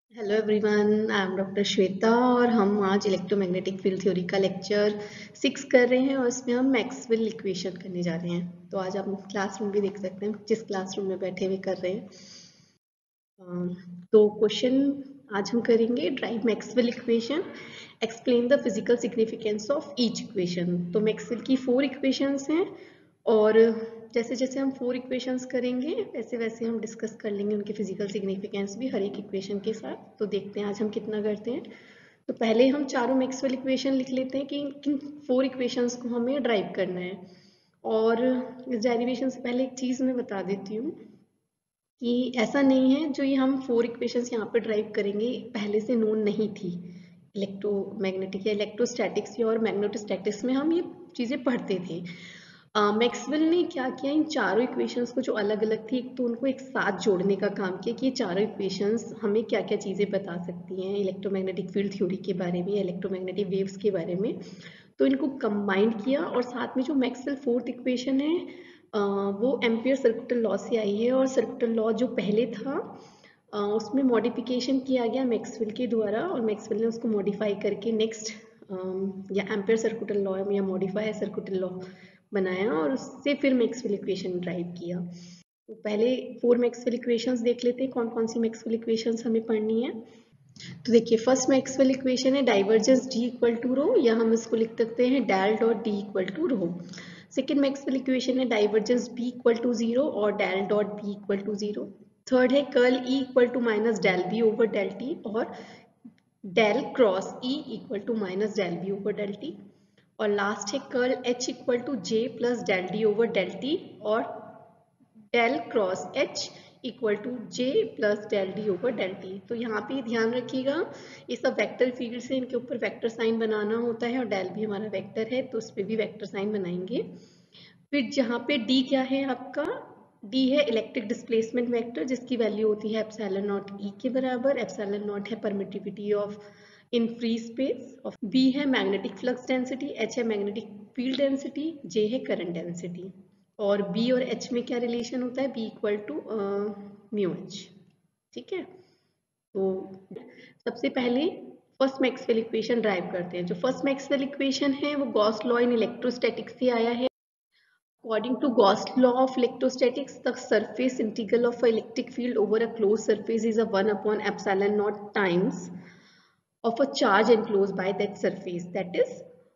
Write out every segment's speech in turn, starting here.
Hello everyone, I am doctor Shweta और हम आज इलेक्ट्रोमैग्नेटिक फील्ड थ्योरी का लेक्चर 6 कर रहे हैं और इसमें हम मैक्सवेल इक्वेशन करने जा रहे हैं। तो आज आप क्लासरूम भी देख सकते हैं, जिस क्लासरूम में बैठे हुए कर रहे हैं। तो क्वेश्चन आज हम करेंगे derive Maxwell equation, explain the physical significance of each equation. तो मैक्सवेल की 4 इक्वेशंस हैं और जैसे जैसे हम 4 इक्वेशंस करेंगे वैसे वैसे हम डिस्कस कर लेंगे उनके फिजिकल सिग्निफिकेंस भी हर एक इक्वेशन के साथ। तो देखते हैं आज हम कितना करते हैं। तो पहले हम चारों मैक्सवेल इक्वेशन लिख लेते हैं कि किन 4 इक्वेशंस को हमें ड्राइव करना है। और इस डेरिवेशन से पहले एक चीज़ मैं बता देती हूँ कि ऐसा नहीं है जो ये हम 4 इक्वेशंस यहाँ पे ड्राइव करेंगे पहले से नोन नहीं थी। इलेक्ट्रोमैग्नेटिक या इलेक्ट्रोस्टैटिक्स और मैग्नेटोस्टैटिक्स में हम ये चीज़ें पढ़ते थे। मैक्सवेल ने क्या किया, इन चारों इक्वेशंस को जो अलग अलग थी, एक तो उनको एक साथ जोड़ने का काम किया कि ये चारों इक्वेशंस हमें क्या क्या चीज़ें बता सकती हैं इलेक्ट्रोमैग्नेटिक फील्ड थ्योरी के बारे में, इलेक्ट्रोमैग्नेटिक वेव्स के बारे में। तो इनको कंबाइंड किया और साथ में जो मैक्सवेल फोर्थ इक्वेशन है वो एम्पियर सर्कुलर लॉ से आई है। और सर्कुलर लॉ जो पहले था उसमें मॉडिफिकेशन किया गया मैक्सवेल के द्वारा और मैक्सवेल ने उसको मॉडिफाई करके नेक्स्ट या एम्पियर सर्कुलर लॉ या मॉडिफाई सर्कुलर लॉ बनाया और उससे फिर मैक्सवेल इक्वेशन ड्राइव किया। तो पहले 4 मैक्सवेल इक्वेशंस देख लेते हैं कौन कौन सी मैक्सवेल इक्वेशंस हमें पढ़नी है। तो देखिए, फर्स्ट मैक्सवेल इक्वेशन है divergence D equal to rho, या हम इसको लिख सकते हैं del dot D equal to rho. Second Maxwell equation है divergence B equal to zero और del dot B equal to zero. Third है curl E equal to minus del B over del T और del cross E equal to minus del B over del T. और last है curl H equal to J plus del D over del T और del cross H equal to J plus del D over del T. तो यहाँ पे ध्यान रखिएगा, ये सब वेक्टर फील्ड से इनके ऊपर वेक्टर साइन बनाना होता है और डेल भी हमारा वेक्टर है तो उस पर भी वेक्टर साइन बनाएंगे। फिर जहाँ पे डी क्या है आपका, डी है इलेक्ट्रिक डिस्प्लेसमेंट वेक्टर जिसकी वैल्यू होती है एप्सिलॉन नॉट ई के बराबर। एप्सिलॉन नॉट है permittivity of in free space. Of B है मैग्नेटिक फ्लक्स डेंसिटी, एच है मैग्नेटिक फील्ड डेंसिटी, जे है करंट डेंसिटी। और बी और एच में क्या रिलेशन होता है, B equal to mu H. ठीक है, तो सबसे पहले फर्स्ट मैक्सवेल इक्वेशन ड्राइव करते हैं। जो फर्स्ट मैक्सवेल इक्वेशन है वो गॉस लॉ इन इलेक्ट्रोस्टैटिक्स से आया है। According to Gauss law of electrostatics, the surface integral of an electric field over a closed surface is a 1 upon epsilon naught times of a charge enclosed by that surface, that is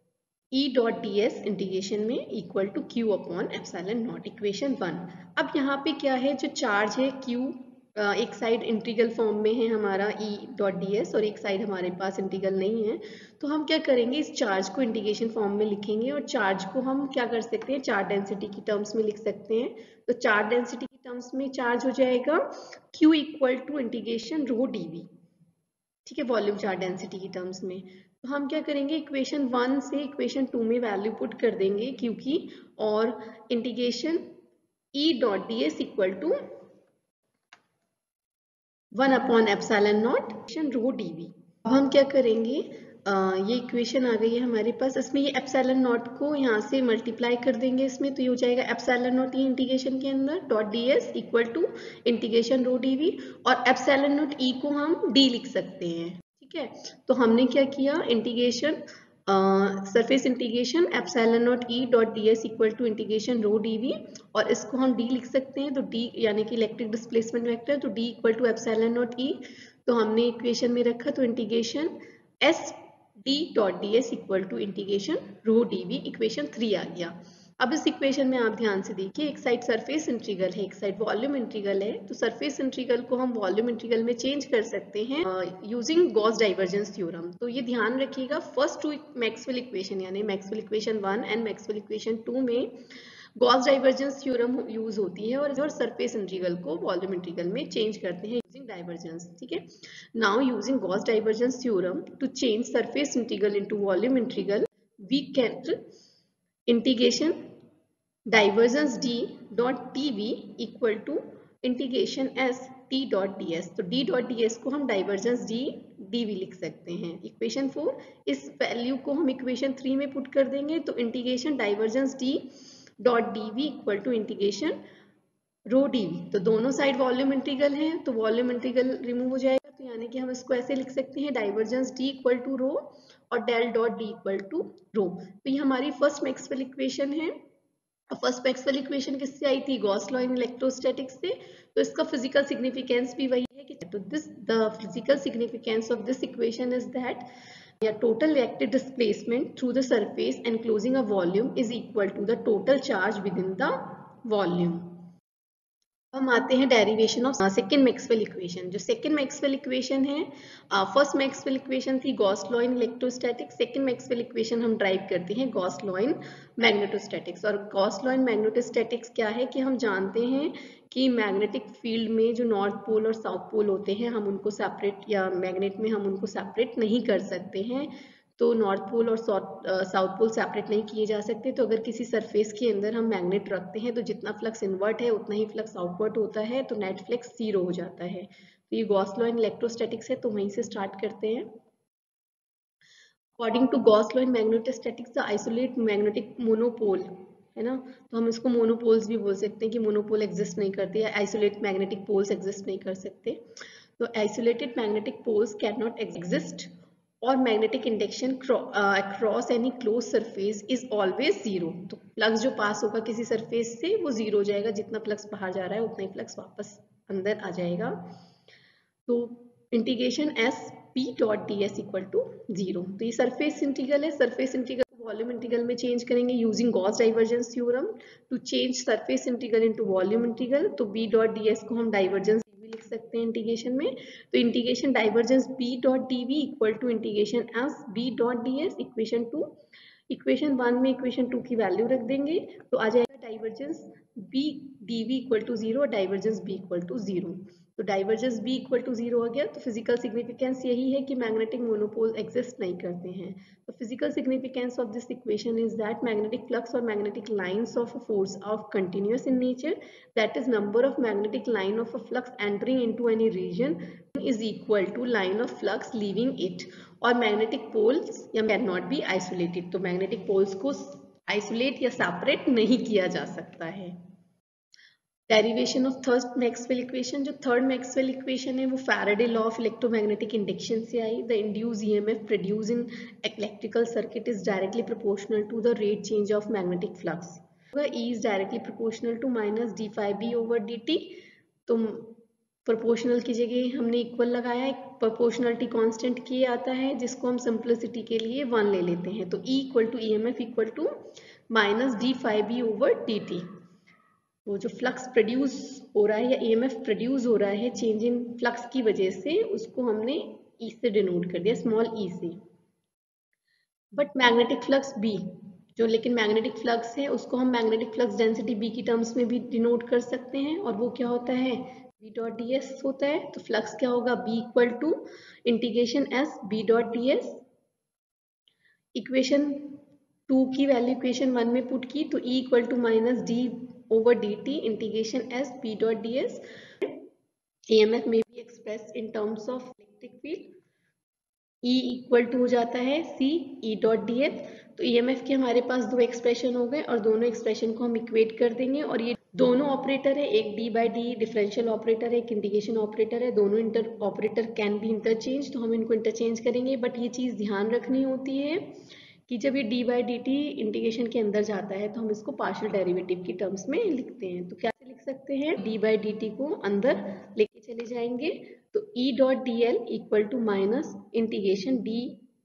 E dot ds integration में equal to q upon epsilon naught, equation 1। अब यहाँ पे क्या है, जो charge है q एक side integral form में है हमारा E डॉट ds और एक साइड हमारे पास इंटीग्रल नहीं है। तो हम क्या करेंगे, इस चार्ज को इंटीग्रेशन फॉर्म में लिखेंगे और चार्ज को हम क्या कर सकते हैं, चार्ज डेंसिटी की टर्म्स में लिख सकते हैं। तो चार्ज डेंसिटी की टर्म्स में चार्ज हो जाएगा q equal to integration rho dv। ठीक है, वॉल्यूम चार्ज डेंसिटी की टर्म्स में। तो हम क्या करेंगे, इक्वेशन 1 से इक्वेशन 2 में वैल्यू पुट कर देंगे क्यू की और integration E dot D S equal to 1 upon epsilon naught rho DV. अब हम क्या करेंगे, ये इक्वेशन आ गई है हमारे पास, इसमें ये एप्सिलॉन नॉट को यहाँ से मल्टीप्लाई कर देंगे इसमें, तो ये हो जाएगा एप्सिलॉन नॉट ई इंटीग्रेशन के अंदर dot D S equal to integration rho DV और एप्सिलॉन नॉट ई को हम डी लिख सकते हैं। ठीक है, तो हमने क्या किया, integration surface integration epsilon naught E dot D S equal to integration rho DV और इसको हम डी लिख सकते हैं। तो डी यानी कि इलेक्ट्रिक डिस्प्लेसमेंट वेक्टर, तो D equal to epsilon naught E तो हमने इक्वेशन में रखा, तो integration S D dot D S equal to integration rho D V, equation 3 आ गया। अब इस इक्वेशन में आप ध्यान से देखिए, एक साइड सरफेस इंटीग्रल है, एक साइड वॉल्यूम इंटीग्रल है। तो सरफेस इंटीग्रल को हम वॉल्यूम इंटीग्रल में चेंज कर सकते हैं यूजिंग गॉस डाइवर्जेंस थ्योरम। तो ये ध्यान रखिएगा, फर्स्ट टू मैक्सवेल इक्वेशन यानी Maxwell equation 1 and Maxwell equation 2 में गॉस डाइवर्जेंस थ्योरम यूज होती है और सरफेस इंटीग्रल को वॉल्यूम इंटीग्रल में चेंज करते हैं यूजिंग डाइवर्जेंस। ठीक है, now using Gauss divergence theorem to change surface integral into volume integral, we can integration divergence d dot dv equal to integration s t dot ds। तो d dot ds को हम divergence d dv लिख सकते हैं, equation 4। इस value को हम equation 3 में पुट कर देंगे, तो integration divergence d dot dv equal to integration rho dv। तो दोनों साइड वॉल्यूम इंटीग्रल है तो वॉल्यूम इंटीग्रल रिमूव हो जाएगा, तो यानी कि हम इसको ऐसे लिख सकते हैं divergence D equal to rho और del dot D equal to rho. तो ये हमारी फर्स्ट मैक्सवेल इक्वेशन है। फर्स्ट मैक्सवेल इक्वेशन किससे आई थी? गॉस लॉ इन इलेक्ट्रोस्टैटिक्स से। तो इसका फिजिकल सिग्निफिकेंस भी वही है कि तो this the physical significance of this equation is that total reactive displacement through the surface enclosing a volume is equal to the total charge within the volume। हम आते हैं derivation of second Maxwell equation. जो second Maxwell equation है, first Maxwell equation थी Gauss law in electrostatics, second Maxwell equation हम derive करते हैं Gauss law in magnetostatics. और गॉस लॉ इन मैग्नेटोस्टैटिक्स क्या है कि हम जानते हैं कि मैग्नेटिक फील्ड में जो नॉर्थ पोल और साउथ पोल होते हैं हम उनको सेपरेट, या मैग्नेट में हम उनको सेपरेट नहीं कर सकते हैं। तो नॉर्थ पोल और साउथ पोल सेपरेट नहीं किए जा सकते। तो अगर किसी सरफेस के अंदर हम मैग्नेट रखते हैं तो जितना फ्लक्स इनवर्ट है उतना ही फ्लक्स आउटवर्ट होता है, तो नेट फ्लक्स 0 हो जाता है। तो ये गॉस लॉ इन इलेक्ट्रोस्टैटिक्स है, तो वहीं से स्टार्ट करते हैं। According to Gauss law in magnetostatics the isolate magnetic monopole, है ना, तो हम इसको मोनोपोल्स भी बोल सकते हैं कि मोनोपोल एग्जिस्ट नहीं करते या आइसोलेट मैग्नेटिक पोल्स एग्जिस्ट नहीं कर सकते। तो isolated magnetic poles can not exist और magnetic induction across any close surface is always 0। तो फ्लक्स जो पास होगा किसी सरफेस से वो 0 हो जाएगा, जितना फ्लक्स बाहर जा रहा है उतना ही फ्लक्स वापस अंदर आ जाएगा। तो integration S P dot D S equal to 0। तो ये सरफेस इंटीग्रल है। सरफेस इंटीग्रल को वॉल्यूम इंटीग्रल में चेंज करेंगे using Gauss divergence theorem to change surface integral into volume integral. तो बी डॉट डी एस को हम डाइवर्जेंस लिख सकते हैं इंटीग्रेशन में। तो integration divergence B dot D V equal to integration S B dot D S equation 2। Equation 1 में equation 2 की वैल्यू रख देंगे तो आ जाएगा divergence B D V equal to 0 और डाइवर्जेंस बी इक्वल टू 0। तो डाइवर्जेंस बी इक्वल टू 0 हो गया। तो फिजिकल सिग्निफिकेंस यही है कि मैग्नेटिक मोनोपोल एग्जिस्ट नहीं करते हैं। तो physical significance of this equation is that magnetic flux और magnetic lines of a force of continuous in nature, that is number of magnetic line of a flux entering into any region is equal to line of flux leaving it. और magnetic poles या can not be isolated. तो magnetic poles को isolate या separate नहीं किया जा सकता है। Derivation of third Maxwell equation. जो थर्ड मैक्सवेल इक्वेशन है वो Faraday law of electromagnetic induction से आई। The induce EMF produce in electrical circuit is directly proportional to the rate change of magnetic flux. E is directly proportional to minus d phi b over dt। तो proportional की जगह हमने equal लगाया है, proportionality constant किए आता है जिसको हम सिंप्लिसिटी के लिए 1 ले लेते हैं। तो E equal to E M F equal to minus D phi B over D T. वो जो फ्लक्स प्रोड्यूस हो रहा है या ईएमएफ प्रोड्यूस हो रहा है चेंज इन फ्लक्स की वजह से, उसको हमने ई से डिनोट कर दिया, स्मॉल ई से। बट मैग्नेटिक फ्लक्स बी जो, लेकिन मैग्नेटिक फ्लक्स है उसको हम मैग्नेटिक फ्लक्स डेंसिटी बी की टर्म्स में भी डिनोट कर सकते हैं। और वो क्या होता है? बी डॉट डी एस होता है। तो फ्लक्स क्या होगा? B equal to integration S B dot D S. Equation 2 की वैल्यू इक्वेशन 1 में पुट की तो E equal to minus D over dt integration s p dot ds। EMF may be expressed in terms of electric field। E equal to हो जाता है C E dot ds। तो EMF के हमारे पास दो एक्सप्रेशन हो गए और दोनों एक्सप्रेशन को हम इक्वेट कर देंगे। और ये दोनों ऑपरेटर है, एक d by D differential operator है, एक इंटीग्रेशन ऑपरेटर है। दोनों ऑपरेटर कैन बी इंटरचेंज, तो हम इनको इंटरचेंज करेंगे। बट ये चीज़ ध्यान रखनी होती है कि जब ये D by D T integration के अंदर जाता है तो हम इसको पार्शियल डेरिवेटिव की टर्म्स में लिखते हैं। तो क्या लिख सकते हैं? डी बाई डी टी को अंदर लेके चले जाएंगे तो E dot D L equal to minus integration D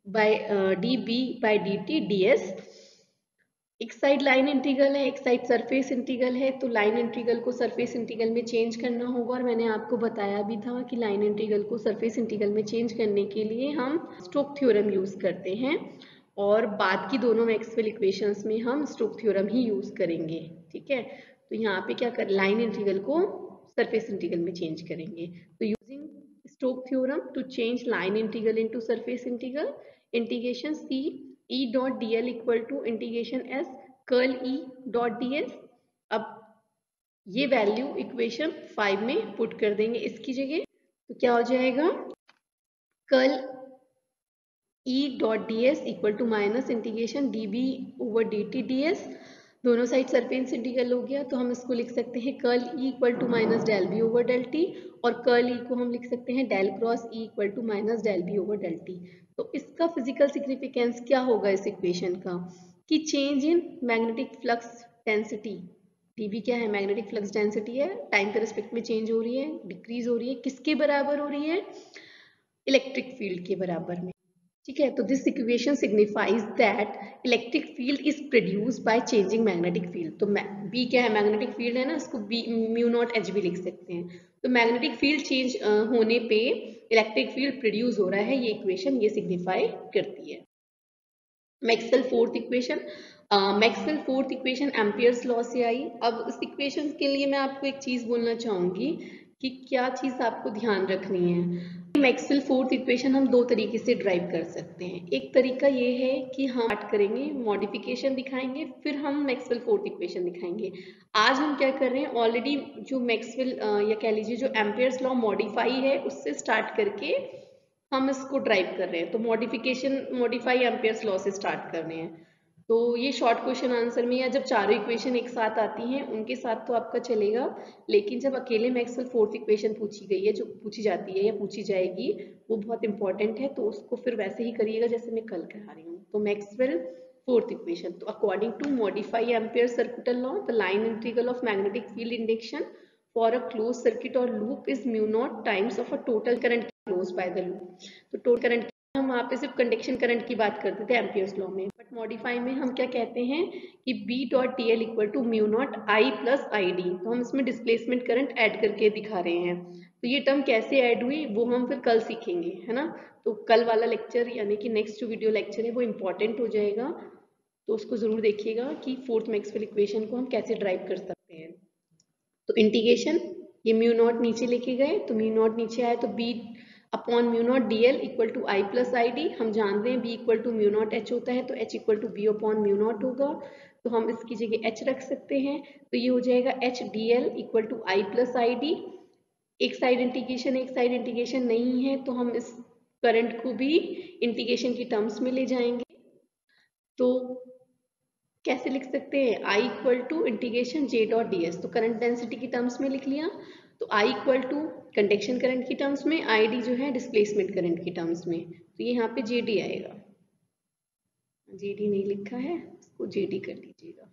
B by D T D S. एक साइड लाइन इंटीग्रल है, एक साइड सरफेस इंटीग्रल है। तो लाइन इंटीग्रल को सरफेस इंटीग्रल में चेंज करना होगा और मैंने आपको बताया भी था कि लाइन इंटीग्रल को सरफेस इंटीग्रल में चेंज करने के लिए हम स्टोक्स थ्योरम यूज करते हैं और बाद की दोनों मैक्सवेल इक्वेशंस में हम स्टोक्स थ्योरम ही यूज करेंगे। ठीक है, तो यहाँ पे क्या कर, लाइन इंटीग्रल को सरफेस इंटीग्रल में चेंज करेंगे। तो using Stokes theorem to change line integral into surface integral, integration C E dot D L equal to integration S curl E dot D S. अब ये वैल्यू इक्वेशन 5 में put कर देंगे इसकी जगह। तो क्या हो जाएगा? Curl E dot D S equal to minus integration D B over D T D S. दोनों साइड सरफेस इंटीग्रल हो गया, तो हम इसको लिख सकते हैं curl E equal to minus del B over del T, और कर्ल ई को हम लिख सकते हैं del cross E equal to minus del B over del T. तो इसका फिजिकल सिग्निफिकेंस क्या होगा इस इक्वेशन का, कि change in magnetic flux density, dB क्या है, मैग्नेटिक फ्लक्स डेंसिटी है, टाइम के रिस्पेक्ट में चेंज हो रही है, डिक्रीज हो रही है, किसके बराबर हो रही है, इलेक्ट्रिक फील्ड के बराबर में। ठीक है, तो this equation signifies that electric field is produced by changing magnetic field. तो बी क्या है, मैग्नेटिक फील्ड है ना, इसको बी म्यू नॉट एच भी लिख सकते हैं। तो मैग्नेटिक फील्ड चेंज होने पे इलेक्ट्रिक फील्ड प्रोड्यूस हो रहा है, ये इक्वेशन ये सिग्निफाई करती है। Maxwell fourth equation, Maxwell fourth equation Ampere's law से आई। अब इस इक्वेशन के लिए मैं आपको एक चीज बोलना चाहूंगी कि क्या चीज आपको ध्यान रखनी है। मैक्सवेल फोर्थ इक्वेशन हम दो तरीके से ड्राइव कर सकते हैं। एक तरीका ये है कि हम स्टार्ट करेंगे, मॉडिफिकेशन दिखाएंगे, फिर हम मैक्सवेल फोर्थ इक्वेशन दिखाएंगे। आज हम क्या कर रहे हैं, ऑलरेडी जो मैक्सवेल या कह लीजिए जो एम्पियर्स लॉ मॉडिफाई है उससे स्टार्ट करके हम इसको ड्राइव कर रहे हैं। तो मॉडिफाई एम्पियर्स लॉ से स्टार्ट कर रहे हैं। तो ये शॉर्ट क्वेश्चन आंसर में, या जब चारों इक्वेशन एक साथ आती हैं उनके साथ तो आपका चलेगा, लेकिन जब अकेले मैक्सवेल फोर्थ इक्वेशन पूछी गई है, जो पूछी जाती है या पूछी जाएगी, वो बहुत इंपॉर्टेंट है, तो उसको फिर वैसे ही करिएगा जैसे मैं कल करा रही हूँ। तो मैक्सवेल फोर्थ इक्वेशन, तो according to modify Ampere circular law, the line integral of magnetic field induction for a closed circuit or loop is mu naught times of a total current closed by the loop। तो total current, हम वहाँ पे सिर्फ conduction current की बात करते थे Ampere's law में, बट मॉडिफाई में हम क्या कहते हैं कि B dot T L equal to mu naught I plus I D. तो हम इसमें डिस्प्लेसमेंट करंट ऐड करके दिखा रहे हैं। तो ये टर्म कैसे ऐड हुई वो हम फिर कल सीखेंगे, है ना। तो कल वाला लेक्चर यानी कि नेक्स्ट जो वीडियो लेक्चर है वो इम्पोर्टेंट हो जाएगा, तो उसको जरूर देखिएगा कि फोर्थ मैक्सवेल इक्वेशन को हम कैसे ड्राइव कर सकते हैं। तो इंटीग्रेशन, ये म्यू नॉट नीचे लेके गए, तो म्यू नॉट नीचे आए तो B upon mu naught D L equal to I plus I D. हम जानते हैं B equal to mu naught H होता है, तो H equal to B upon mu naught होगा, तो हम इसकी जगह एच रख सकते हैं। तो ये हो जाएगा H D L equal to I plus I D. एक साइड इंटीग्रेशन नहीं है, तो हम इस करंट को भी इंटीग्रेशन की टर्म्स में ले जाएंगे। तो कैसे लिख सकते हैं, I equal to integration J dot D S. तो करंट डेंसिटी की टर्म्स में लिख लिया, तो I equal to conduction current की टर्म्स में, आई डी जो है डिस्प्लेसमेंट करंट की टर्म्स में, तो ये यहाँ पे JD आएगा। JD नहीं लिखा है, इसको JD कर लीजिएगा।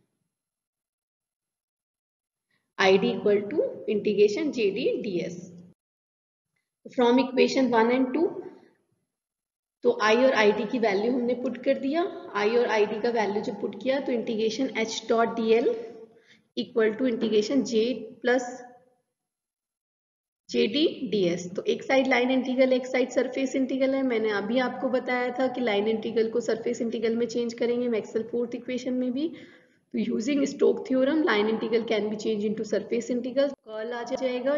ID equal to integration JD ds। From equation 1 and 2, तो I और ID की वैल्यू हमने पुट कर दिया। I और ID का वैल्यू जब पुट किया तो integration H dot D L equal to integration J plus JD ds। तो एक साइड लाइन इंटीग्रल, एक साइड सरफेस इंटीग्रल है। मैंने अभी आपको बताया था कि लाइन इंटीग्रल को सरफेस इंटीग्रल में चेंज करेंगे मैक्सवेल फोर्थ इक्वेशन में भी। तो using Stoke theorem line integral can be change into surface integral, curl आ जाएगा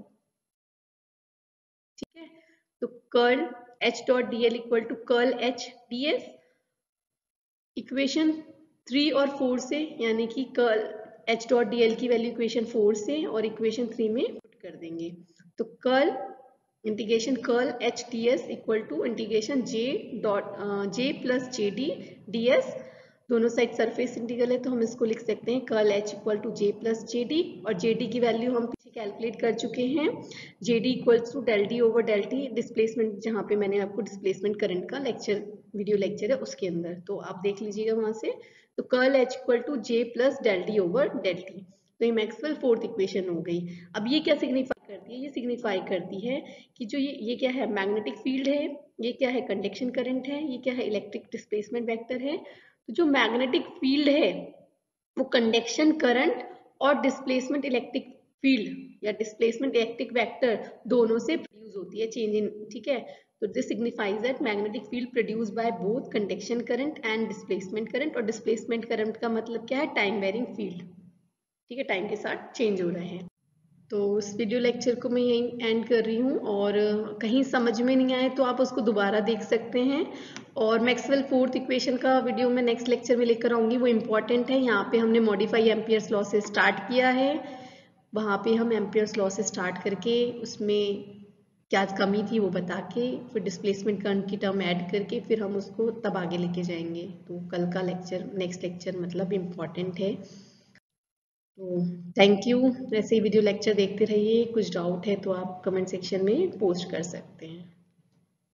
ठीक है। तो curl H dot D L equal to curl H ds। Equation 3 और 4 से, यानी कि curl H dot D L की वैल्यू इक्वेशन 4 से और इक्वेशन 3 में पुट कर देंगे। तो curl integration curl H D S equal to integration J plus J D D S. दोनों साइड सरफेस इंटीग्रल है, तो हम इसको लिख सकते हैं curl H equal to J plus J D, और जे डी की वैल्यू हम पीछे कैलकुलेट कर चुके हैं। J D equal to del D over del T, displacement जहाँ पे मैंने आपको डिस्प्लेसमेंट करंट का लेक्चर वीडियो लेक्चर है उसके अंदर, तो आप देख लीजिएगा वहां से। तो curl H equal to J plus del D over del T. तो ये मैक्सवेल फोर्थ इक्वेशन हो गई। अब ये क्या सिग्निफाई करती है, ये सिग्निफाई करती है कि जो ये क्या है, मैग्नेटिक फील्ड है, ये क्या है, कंडक्शन करंट है, ये क्या है, इलेक्ट्रिक डिस्प्लेसमेंट वेक्टर है। तो जो मैग्नेटिक फील्ड है वो कंडक्शन करंट और डिस्प्लेसमेंट इलेक्ट्रिक फील्ड या डिस्प्लेसमेंट इलेक्ट्रिक वेक्टर दोनों से प्रोड्यूस होती है, चेंज इन, ठीक है। तो this signifies that magnetic field produced by both conduction current and displacement current. और डिस्प्लेसमेंट करंट का मतलब क्या है, टाइम वेरिंग फील्ड, ठीक है, टाइम के साथ चेंज हो रहे हैं। तो इस वीडियो लेक्चर को मैं यहीं एंड कर रही हूँ, और कहीं समझ में नहीं आए तो आप उसको दोबारा देख सकते हैं। और मैक्सवेल फोर्थ इक्वेशन का वीडियो मैं नेक्स्ट लेक्चर में लेकर आऊँगी, वो इम्पॉर्टेंट है। यहाँ पे हमने मॉडिफाई एम्पियर्स लॉ से स्टार्ट किया है, वहाँ पे हम एम्पियर्स लॉ से स्टार्ट करके उसमें क्या कमी थी वो बता के, फिर डिस्प्लेसमेंट करंट की टर्म ऐड करके फिर हम उसको तब आगे लेके जाएंगे। तो कल का लेक्चर, नेक्स्ट लेक्चर मतलब इम्पॉर्टेंट है। तो थैंक यू। ऐसे ही वीडियो लेक्चर देखते रहिए। कुछ डाउट है तो आप कमेंट सेक्शन में पोस्ट कर सकते हैं।